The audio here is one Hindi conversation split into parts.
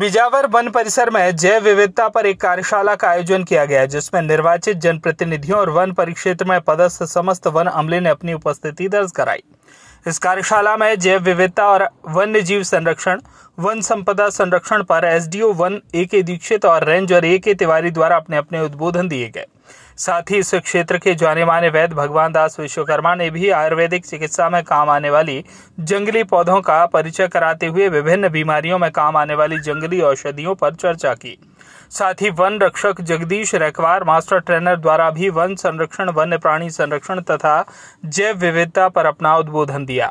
बिजावर वन परिसर में जैव विविधता पर एक कार्यशाला का आयोजन किया गया, जिसमें निर्वाचित जनप्रतिनिधियों और वन परिक्षेत्र में पदस्थ समस्त वन अमले ने अपनी उपस्थिति दर्ज कराई। इस कार्यशाला में जैव विविधता और वन्य जीव संरक्षण, वन संपदा संरक्षण पर एसडीओ वन ए.के. दीक्षित और रेंजर ए.के. तिवारी द्वारा अपने अपने उद्बोधन दिए गए। साथ ही इस क्षेत्र के जाने माने वैद्य भगवान दास विश्वकर्मा ने भी आयुर्वेदिक चिकित्सा में काम आने वाली जंगली पौधों का परिचय कराते हुए विभिन्न बीमारियों में काम आने वाली जंगली औषधियों पर चर्चा की। साथ ही वन रक्षक जगदीश रैकवार मास्टर ट्रेनर द्वारा भी वन संरक्षण, वन्य प्राणी संरक्षण तथा जैव विविधता पर अपना उद्बोधन दिया।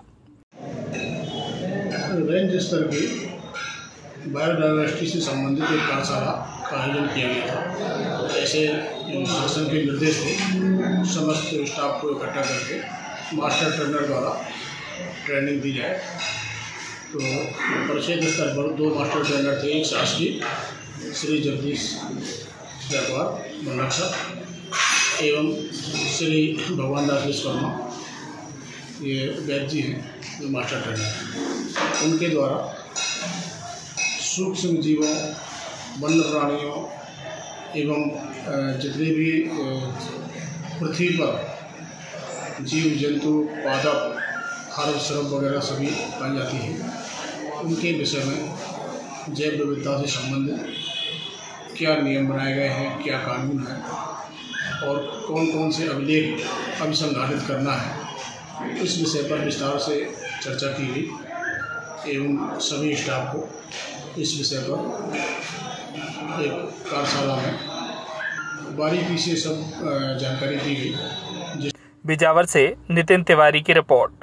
रेंज स्तर की बायोडायवर्सिटी से संबंधित एक कार्यशाला का आयोजन किया गया था। ऐसे शासन के निर्देश थे समस्त स्टाफ को इकट्ठा करके मास्टर ट्रेनर द्वारा ट्रेनिंग दी जाए। तो परिषद स्तर पर 2 मास्टर ट्रेनर थे, एक शासकीय श्री जगदीश रैकवार वन रक्षक एवं श्री भगवान दास विश्वकर्मा, ये वैद्य जी हैं जो मास्टर ट्रेनर। उनके द्वारा सूक्ष्म जीवों, वन्य प्राणियों एवं जितने भी पृथ्वी पर जीव जंतु, पादप, हर्ब, श्रब वगैरह सभी पाई जाती हैं, उनके विषय में जैव विविधता से संबंधित क्या नियम बनाए गए हैं, क्या कानून है और कौन कौन से अभिलेख अभिसंधानित करना है, इस विषय पर विस्तार से चर्चा की गई एवं सभी स्टाफ को इस विषय पर एक कार्यशाला में बारीकी से सब जानकारी दी गई। बिजावर से नितिन तिवारी की रिपोर्ट।